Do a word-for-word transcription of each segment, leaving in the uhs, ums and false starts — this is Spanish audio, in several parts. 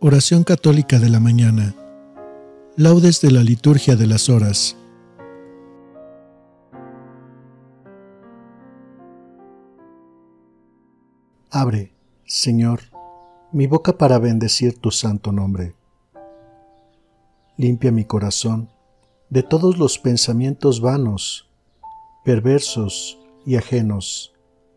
Oración católica de la mañana. Laudes de la liturgia de las horas. Abre, Señor, mi boca para bendecir tu santo nombre. Limpia mi corazón de todos los pensamientos vanos, perversos y ajenos.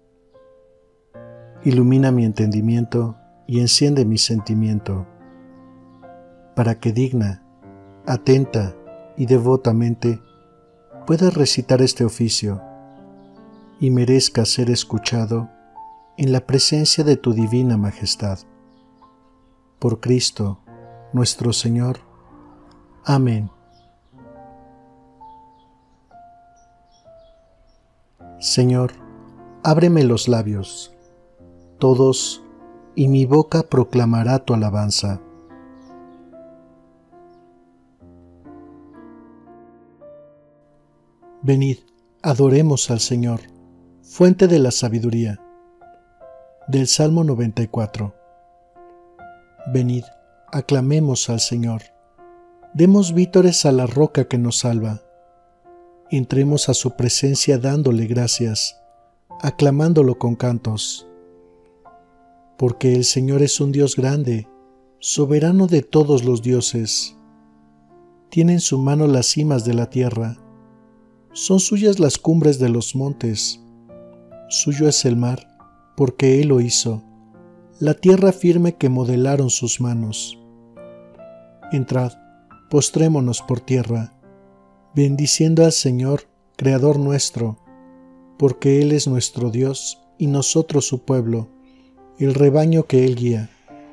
Ilumina mi entendimiento y enciende mi sentimiento, para que digna, atenta y devotamente pueda recitar este oficio y merezca ser escuchado en la presencia de tu divina majestad. Por Cristo, nuestro Señor. Amén. Señor, ábreme los labios, todos, y mi boca proclamará tu alabanza. Venid, adoremos al Señor, fuente de la sabiduría. Del Salmo noventa y cuatro. Venid, aclamemos al Señor, demos vítores a la roca que nos salva. Entremos a su presencia dándole gracias, aclamándolo con cantos. Porque el Señor es un Dios grande, soberano de todos los dioses. Tiene en su mano las cimas de la tierra, son suyas las cumbres de los montes. Suyo es el mar, porque Él lo hizo, la tierra firme que modelaron sus manos. Entrad, postrémonos por tierra, bendiciendo al Señor, Creador nuestro, porque Él es nuestro Dios y nosotros su pueblo, el rebaño que Él guía.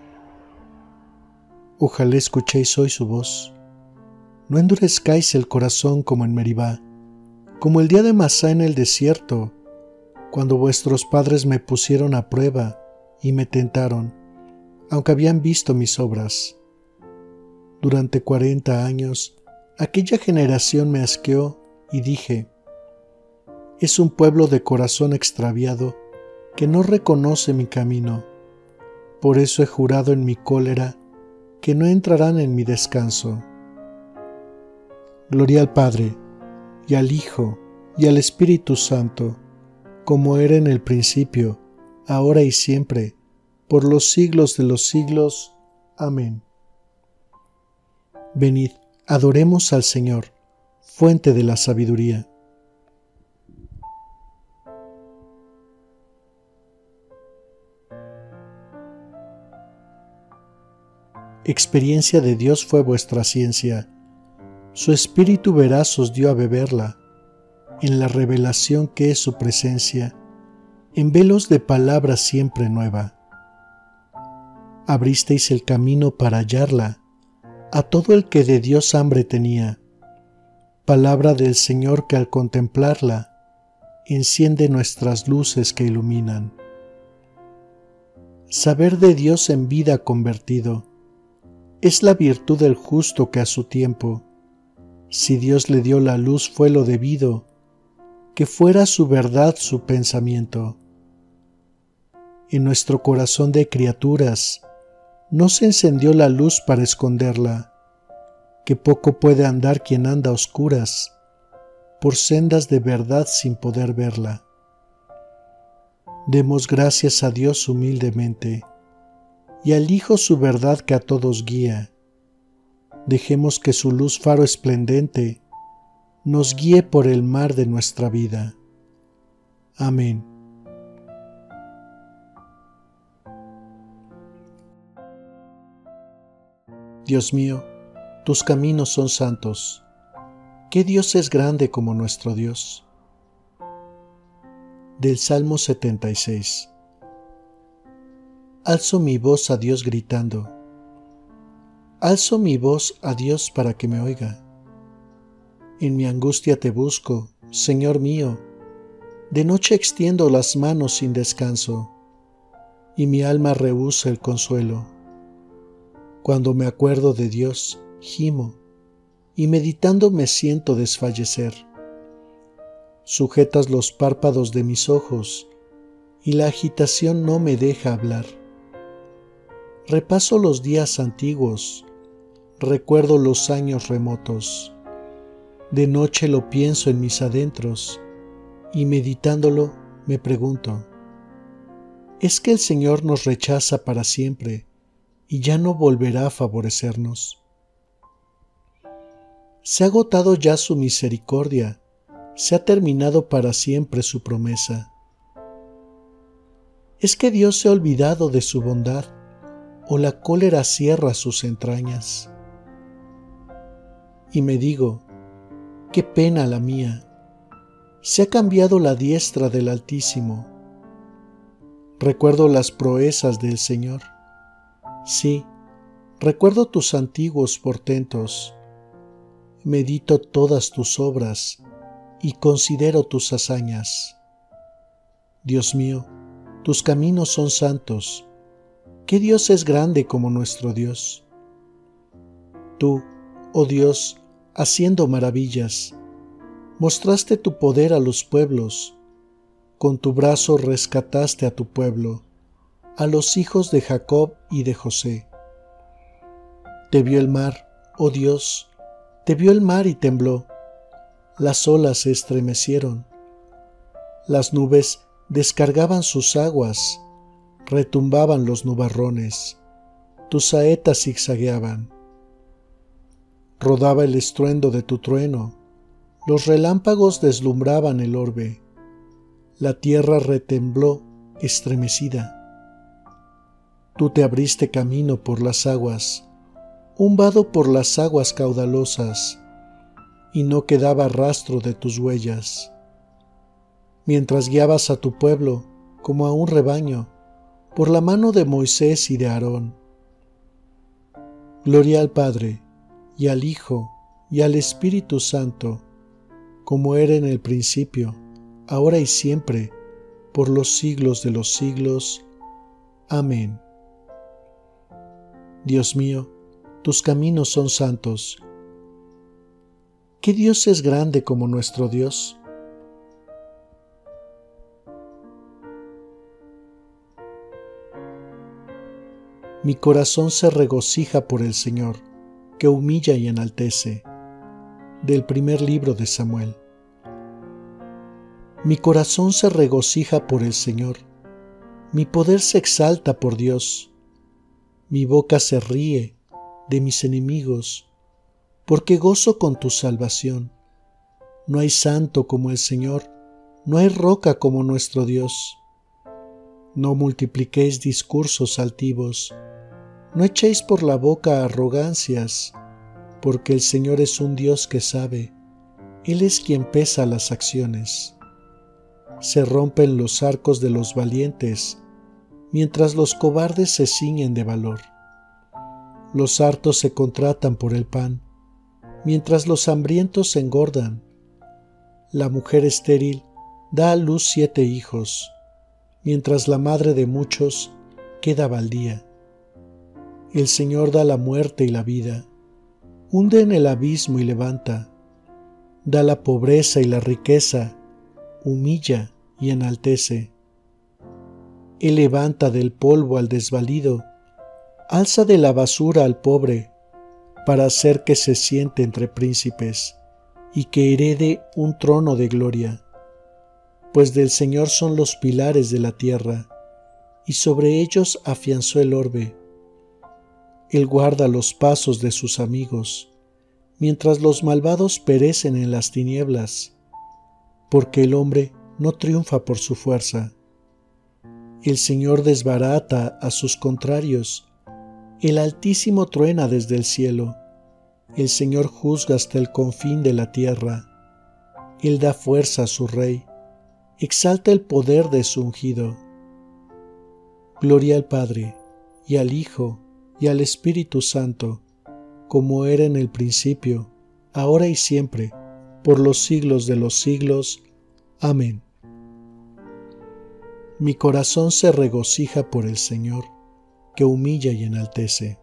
Ojalá escuchéis hoy su voz. No endurezcáis el corazón como en Meribá, como el día de Masá en el desierto, cuando vuestros padres me pusieron a prueba y me tentaron, aunque habían visto mis obras. Durante cuarenta años, aquella generación me asqueó y dije, es un pueblo de corazón extraviado que no reconoce mi camino. Por eso he jurado en mi cólera que no entrarán en mi descanso. Gloria al Padre, y al Hijo, y al Espíritu Santo, como era en el principio, ahora y siempre, por los siglos de los siglos. Amén. Venid, adoremos al Señor, fuente de la sabiduría. Experiencia de Dios fue vuestra ciencia. Su Espíritu veraz os dio a beberla, en la revelación que es su presencia, en velos de palabra siempre nueva. Abristeis el camino para hallarla a todo el que de Dios hambre tenía, palabra del Señor que al contemplarla enciende nuestras luces que iluminan. Saber de Dios en vida convertido es la virtud del justo que a su tiempo, si Dios le dio la luz fue lo debido, que fuera su verdad su pensamiento. En nuestro corazón de criaturas no se encendió la luz para esconderla, que poco puede andar quien anda a oscuras, por sendas de verdad sin poder verla. Demos gracias a Dios humildemente, y al Hijo su verdad que a todos guía. Dejemos que su luz faro esplendente nos guíe por el mar de nuestra vida. Amén. Dios mío, tus caminos son santos. ¿Qué Dios es grande como nuestro Dios? Del Salmo setenta y seis. Alzo mi voz a Dios gritando. Alzo mi voz a Dios para que me oiga. En mi angustia te busco, Señor mío. De noche extiendo las manos sin descanso, y mi alma rehúsa el consuelo. Cuando me acuerdo de Dios, gimo, y meditando me siento desfallecer. Sujetas los párpados de mis ojos, y la agitación no me deja hablar. repaso los días antiguos, recuerdo los años remotos. De noche lo pienso en mis adentros y meditándolo me pregunto, ¿es que el Señor nos rechaza para siempre y ya no volverá a favorecernos? Se ha agotado ya su misericordia, se ha terminado para siempre su promesa. ¿Es que Dios se ha olvidado de su bondad o la cólera cierra sus entrañas? Y me digo, qué pena la mía, se ha cambiado la diestra del Altísimo. Recuerdo las proezas del Señor. Sí, recuerdo tus antiguos portentos. Medito todas tus obras y considero tus hazañas. Dios mío, tus caminos son santos. ¿Qué Dios es grande como nuestro Dios? Tú, oh Dios, haciendo maravillas, mostraste tu poder a los pueblos. Con tu brazo rescataste a tu pueblo, a los hijos de Jacob y de José. Te vio el mar, oh Dios, te vio el mar y tembló. Las olas se estremecieron. Las nubes descargaban sus aguas, retumbaban los nubarrones. Tus saetas zigzagueaban. Rodaba el estruendo de tu trueno. Los relámpagos deslumbraban el orbe. La tierra retembló, estremecida. Tú te abriste camino por las aguas, un vado por las aguas caudalosas, y no quedaba rastro de tus huellas. Mientras guiabas a tu pueblo, como a un rebaño, por la mano de Moisés y de Aarón. Gloria al Padre, y al Hijo, y al Espíritu Santo, como era en el principio, ahora y siempre, por los siglos de los siglos. Amén. Dios mío, tus caminos son santos. ¿Qué Dios es grande como nuestro Dios? Mi corazón se regocija por el Señor, que humilla y enaltece. Del primer libro de Samuel. Mi corazón se regocija por el Señor, mi poder se exalta por Dios, mi boca se ríe de mis enemigos, porque gozo con tu salvación. No hay santo como el Señor, no hay roca como nuestro Dios. No multipliquéis discursos altivos, no echéis por la boca arrogancias, porque el Señor es un Dios que sabe, Él es quien pesa las acciones. Se rompen los arcos de los valientes, mientras los cobardes se ciñen de valor. Los hartos se contratan por el pan, mientras los hambrientos se engordan. La mujer estéril da a luz siete hijos, mientras la madre de muchos queda baldía. El Señor da la muerte y la vida, hunde en el abismo y levanta, da la pobreza y la riqueza, humilla y enaltece. Él levanta del polvo al desvalido, alza de la basura al pobre, para hacer que se siente entre príncipes y que herede un trono de gloria. Pues del Señor son los pilares de la tierra, y sobre ellos afianzó el orbe. Él guarda los pasos de sus amigos, mientras los malvados perecen en las tinieblas, porque el hombre no triunfa por su fuerza. El Señor desbarata a sus contrarios, el Altísimo truena desde el cielo, el Señor juzga hasta el confín de la tierra, Él da fuerza a su Rey, exalta el poder de su ungido. Gloria al Padre, y al Hijo, y al Espíritu Santo, como era en el principio, ahora y siempre, por los siglos de los siglos. Amén. Mi corazón se regocija por el Señor, que humilla y enaltece.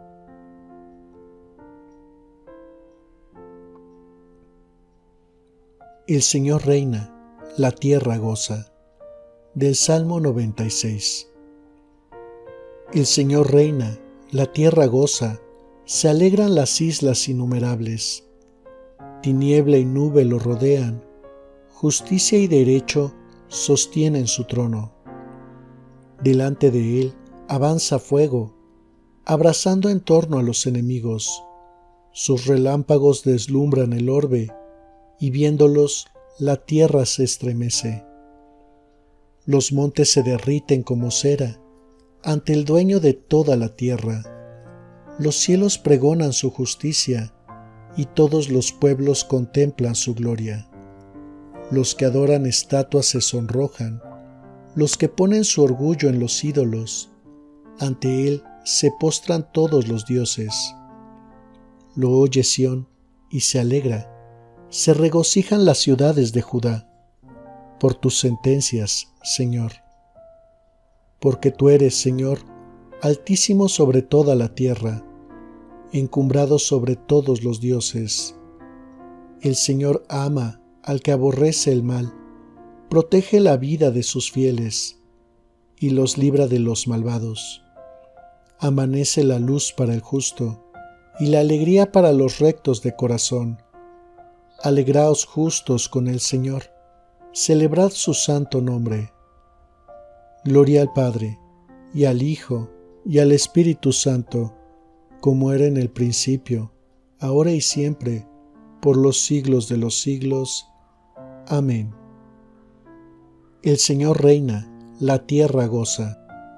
El Señor reina, la tierra goza. Del Salmo noventa y seis. El Señor reina, la tierra goza, se alegran las islas innumerables. Tiniebla y nube lo rodean, justicia y derecho sostienen su trono. Delante de él avanza fuego, abrazando en torno a los enemigos. Sus relámpagos deslumbran el orbe, y viéndolos la tierra se estremece. Los montes se derriten como cera ante el dueño de toda la tierra. Los cielos pregonan su justicia, y todos los pueblos contemplan su gloria. Los que adoran estatuas se sonrojan, los que ponen su orgullo en los ídolos, ante él se postran todos los dioses. Lo oye Sión y se alegra, se regocijan las ciudades de Judá, por tus sentencias, Señor. Porque tú eres, Señor, altísimo sobre toda la tierra, encumbrado sobre todos los dioses. El Señor ama al que aborrece el mal, protege la vida de sus fieles y los libra de los malvados. Amanece la luz para el justo y la alegría para los rectos de corazón. Alegraos justos con el Señor, celebrad su santo nombre. Gloria al Padre, y al Hijo, y al Espíritu Santo, como era en el principio, ahora y siempre, por los siglos de los siglos. Amén. El Señor reina, la tierra goza.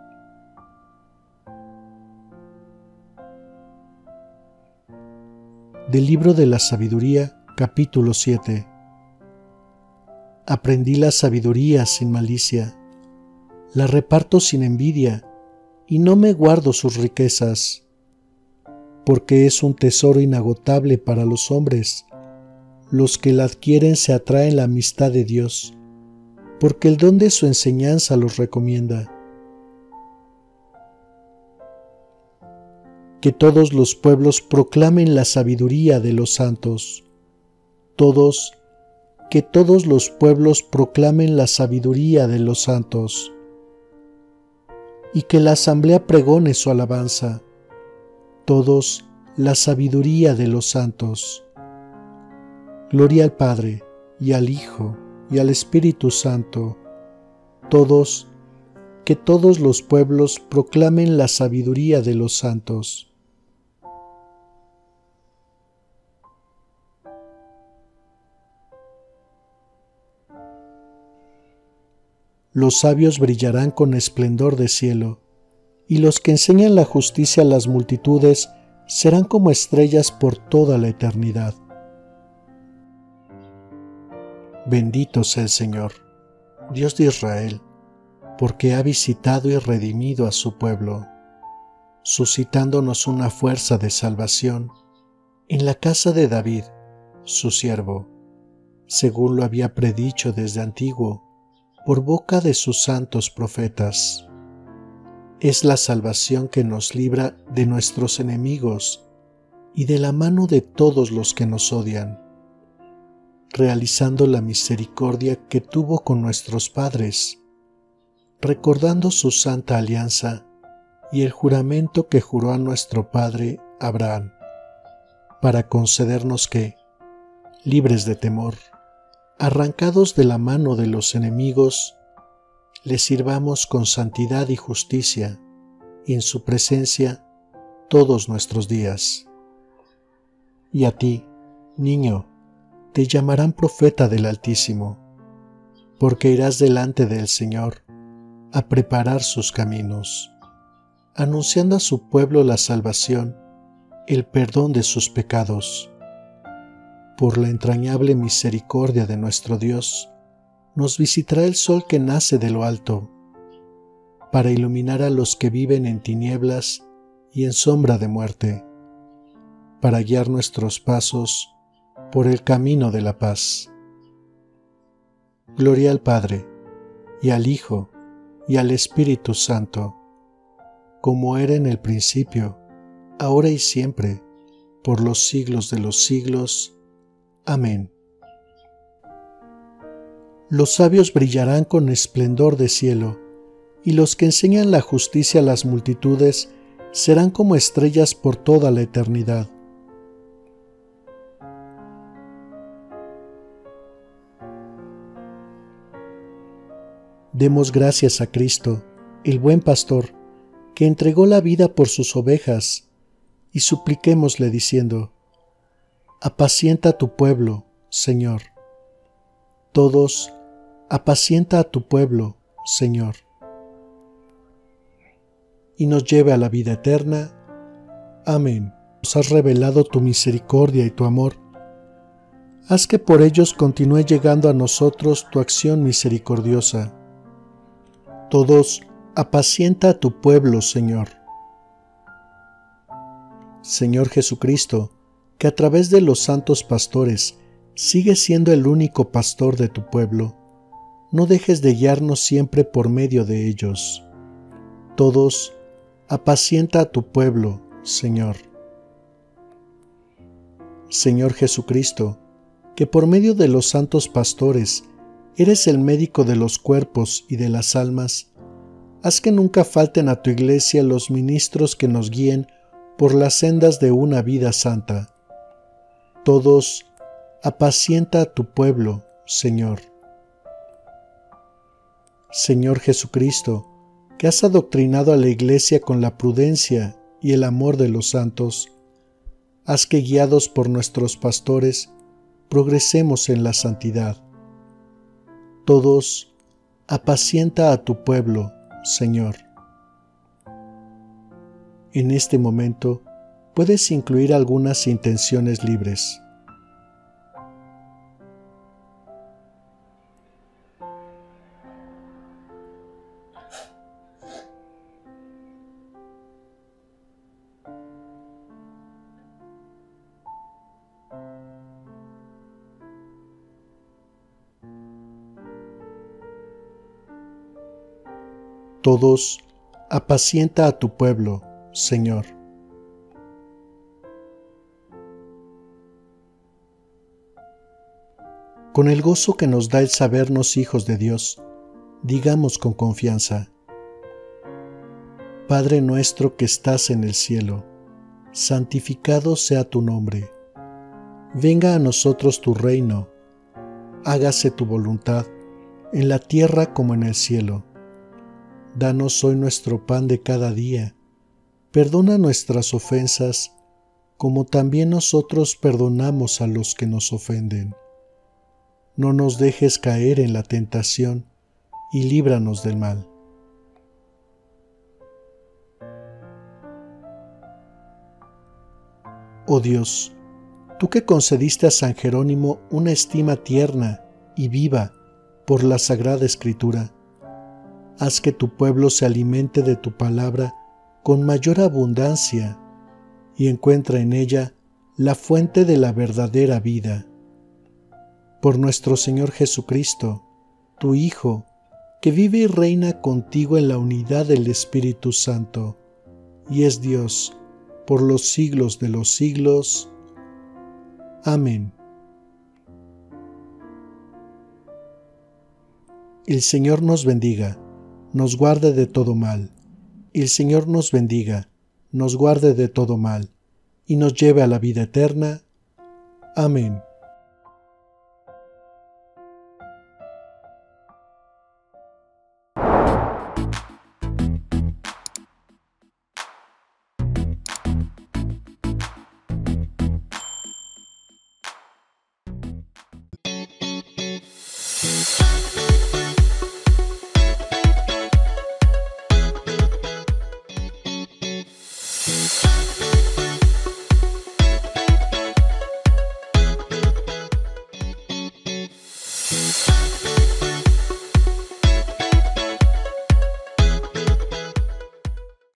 Del libro de la sabiduría, capítulo siete. Aprendí la sabiduría sin malicia, la reparto sin envidia, y no me guardo sus riquezas, porque es un tesoro inagotable para los hombres. Los que la adquieren se atraen la amistad de Dios, porque el don de su enseñanza los recomienda. Que todos los pueblos proclamen la sabiduría de los santos. Todos, que todos los pueblos proclamen la sabiduría de los santos. Y que la asamblea pregone su alabanza. Todos, la sabiduría de los santos. Gloria al Padre, y al Hijo, y al Espíritu Santo. Todos, que todos los pueblos proclamen la sabiduría de los santos. Los sabios brillarán con esplendor de cielo, y los que enseñan la justicia a las multitudes serán como estrellas por toda la eternidad. Bendito sea el Señor, Dios de Israel, porque ha visitado y redimido a su pueblo, suscitándonos una fuerza de salvación en la casa de David, su siervo, según lo había predicho desde antiguo, por boca de sus santos profetas. Es la salvación que nos libra de nuestros enemigos y de la mano de todos los que nos odian, realizando la misericordia que tuvo con nuestros padres, recordando su santa alianza y el juramento que juró a nuestro padre Abraham, para concedernos que, libres de temor, arrancados de la mano de los enemigos, le sirvamos con santidad y justicia, y en su presencia todos nuestros días. Y a ti, niño, te llamarán profeta del Altísimo, porque irás delante del Señor a preparar sus caminos, anunciando a su pueblo la salvación, el perdón de sus pecados. Por la entrañable misericordia de nuestro Dios, nos visitará el sol que nace de lo alto, para iluminar a los que viven en tinieblas y en sombra de muerte, para guiar nuestros pasos por el camino de la paz. Gloria al Padre, y al Hijo, y al Espíritu Santo, como era en el principio, ahora y siempre, por los siglos de los siglos. Amén. Los sabios brillarán con esplendor de cielo, y los que enseñan la justicia a las multitudes serán como estrellas por toda la eternidad. Demos gracias a Cristo, el buen pastor, que entregó la vida por sus ovejas, y supliquémosle diciendo: apacienta a tu pueblo, Señor. Todos, apacienta a tu pueblo, Señor. Y nos lleve a la vida eterna. Amén. Nos has revelado tu misericordia y tu amor. Haz que por ellos continúe llegando a nosotros tu acción misericordiosa. Todos, apacienta a tu pueblo, Señor. Señor Jesucristo, que a través de los santos pastores sigues siendo el único pastor de tu pueblo, no dejes de guiarnos siempre por medio de ellos. Todos, apacienta a tu pueblo, Señor. Señor Jesucristo, que por medio de los santos pastores eres el médico de los cuerpos y de las almas, haz que nunca falten a tu iglesia los ministros que nos guíen por las sendas de una vida santa. Todos, apacienta a tu pueblo, Señor. Señor Jesucristo, que has adoctrinado a la iglesia con la prudencia y el amor de los santos, haz que guiados por nuestros pastores, progresemos en la santidad. Todos, apacienta a tu pueblo, Señor. En este momento, puedes incluir algunas intenciones libres. Todos, apacienta a tu pueblo, Señor. Con el gozo que nos da el sabernos hijos de Dios, digamos con confianza: Padre nuestro que estás en el cielo, santificado sea tu nombre. Venga a nosotros tu reino. Hágase tu voluntad, en la tierra como en el cielo. Danos hoy nuestro pan de cada día. Perdona nuestras ofensas, como también nosotros perdonamos a los que nos ofenden. No nos dejes caer en la tentación, y líbranos del mal. Oh Dios, tú que concediste a San Jerónimo una estima tierna y viva por la Sagrada Escritura, haz que tu pueblo se alimente de tu palabra con mayor abundancia y encuentre en ella la fuente de la verdadera vida. Por nuestro Señor Jesucristo, tu Hijo, que vive y reina contigo en la unidad del Espíritu Santo, y es Dios por los siglos de los siglos. Amén. El Señor nos bendiga, nos guarde de todo mal. El Señor nos bendiga, nos guarde de todo mal, y nos lleve a la vida eterna. Amén. We'll be right back.